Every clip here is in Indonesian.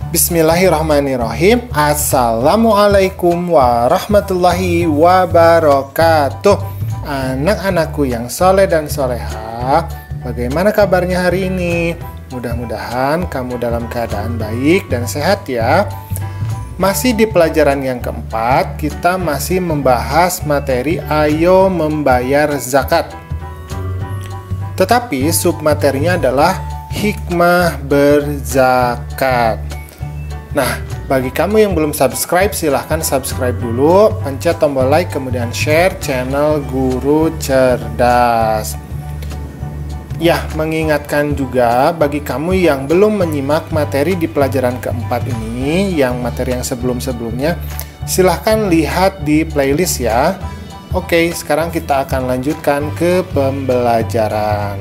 Bismillahirrahmanirrahim. Assalamualaikum warahmatullahi wabarakatuh. Anak-anakku yang soleh dan soleha, bagaimana kabarnya hari ini? Mudah-mudahan kamu dalam keadaan baik dan sehat ya. Masih di pelajaran yang keempat, kita masih membahas materi ayo membayar zakat. Tetapi submaterinya adalah hikmah berzakat. Nah, bagi kamu yang belum subscribe, silahkan subscribe dulu, pencet tombol like, kemudian share channel Guru Cerdas. Ya, mengingatkan juga bagi kamu yang belum menyimak materi di pelajaran keempat ini, yang materi yang sebelum-sebelumnya, silahkan lihat di playlist ya. Oke, sekarang kita akan lanjutkan ke pembelajaran.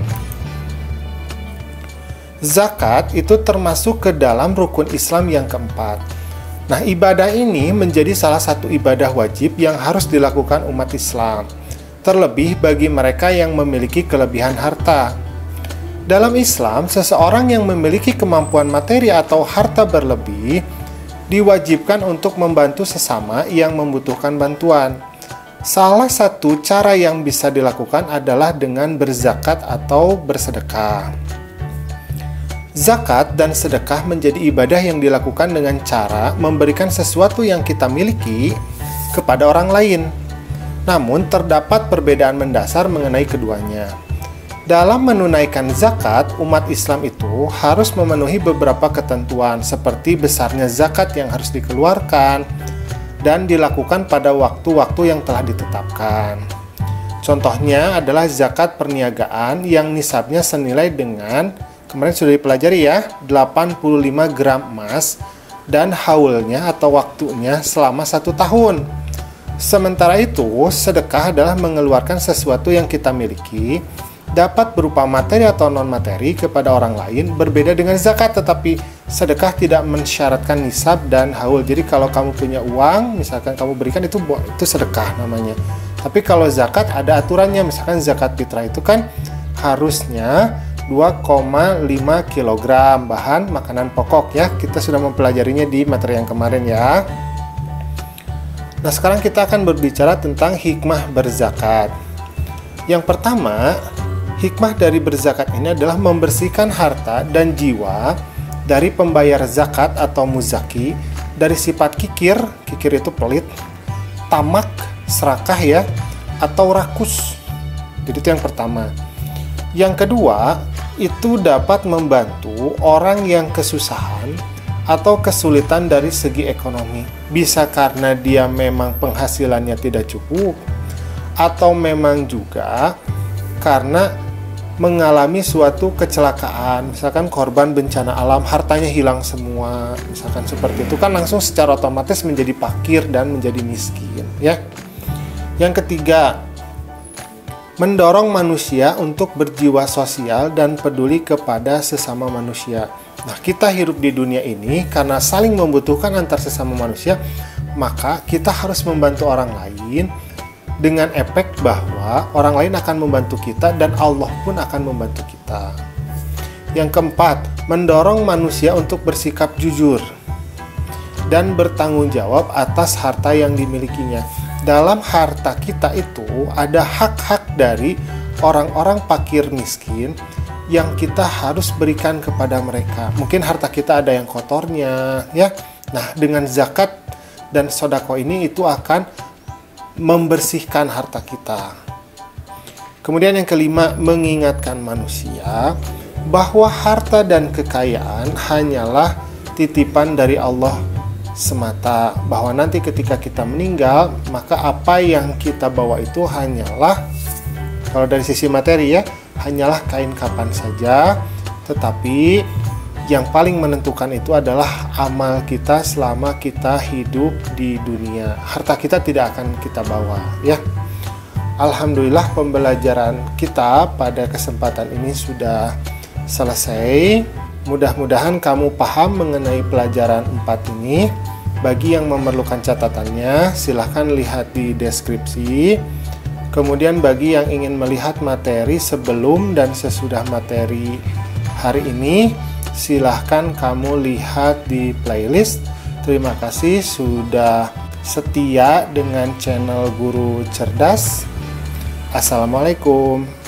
Zakat itu termasuk ke dalam rukun Islam yang keempat. Nah, ibadah ini menjadi salah satu ibadah wajib yang harus dilakukan umat Islam, terlebih bagi mereka yang memiliki kelebihan harta. Dalam Islam, seseorang yang memiliki kemampuan materi atau harta berlebih diwajibkan untuk membantu sesama yang membutuhkan bantuan. Salah satu cara yang bisa dilakukan adalah dengan berzakat atau bersedekah. Zakat dan sedekah menjadi ibadah yang dilakukan dengan cara memberikan sesuatu yang kita miliki kepada orang lain. Namun, terdapat perbedaan mendasar mengenai keduanya. Dalam menunaikan zakat, umat Islam itu harus memenuhi beberapa ketentuan seperti besarnya zakat yang harus dikeluarkan dan dilakukan pada waktu-waktu yang telah ditetapkan. Contohnya adalah zakat perniagaan yang nisabnya senilai dengan, kemarin sudah dipelajari ya, 85 gram emas dan haulnya atau waktunya selama 1 tahun. Sementara itu, sedekah adalah mengeluarkan sesuatu yang kita miliki, dapat berupa materi atau non-materi kepada orang lain, berbeda dengan zakat, tetapi sedekah tidak mensyaratkan nisab dan haul. Jadi kalau kamu punya uang, misalkan kamu berikan, itu sedekah namanya. Tapi kalau zakat ada aturannya, misalkan zakat fitrah itu kan harusnya 2,5 kg bahan makanan pokok ya. Kita sudah mempelajarinya di materi yang kemarin ya. Nah, sekarang kita akan berbicara tentang hikmah berzakat. Yang pertama, hikmah dari berzakat ini adalah membersihkan harta dan jiwa dari pembayar zakat atau muzaki dari sifat kikir itu pelit, tamak, serakah ya, atau rakus. Jadi itu yang pertama. Yang kedua, itu dapat membantu orang yang kesusahan atau kesulitan dari segi ekonomi. Bisa karena dia memang penghasilannya tidak cukup, atau memang juga karena mengalami suatu kecelakaan, misalkan korban bencana alam, hartanya hilang semua, misalkan seperti itu, kan langsung secara otomatis menjadi fakir dan menjadi miskin ya. Yang ketiga, mendorong manusia untuk berjiwa sosial dan peduli kepada sesama manusia. Nah, kita hidup di dunia ini karena saling membutuhkan antar sesama manusia, maka kita harus membantu orang lain dengan efek bahwa orang lain akan membantu kita dan Allah pun akan membantu kita. Yang keempat, mendorong manusia untuk bersikap jujur dan bertanggung jawab atas harta yang dimilikinya. Dalam harta kita itu ada hak-hak dari orang-orang fakir miskin yang kita harus berikan kepada mereka. Mungkin harta kita ada yang kotornya ya. Nah, dengan zakat dan sodako ini itu akan membersihkan harta kita. Kemudian yang kelima, mengingatkan manusia bahwa harta dan kekayaan hanyalah titipan dari Allah semata, bahwa nanti ketika kita meninggal, maka apa yang kita bawa itu hanyalah, kalau dari sisi materi ya, hanyalah kain kapan saja, tetapi yang paling menentukan itu adalah amal kita selama kita hidup di dunia. Harta kita tidak akan kita bawa ya. Alhamdulillah, pembelajaran kita pada kesempatan ini sudah selesai. Mudah-mudahan kamu paham mengenai pelajaran 4 ini. Bagi yang memerlukan catatannya, silahkan lihat di deskripsi. Kemudian bagi yang ingin melihat materi sebelum dan sesudah materi hari ini, silahkan kamu lihat di playlist. Terima kasih sudah setia dengan channel Guru Cerdas. Assalamualaikum.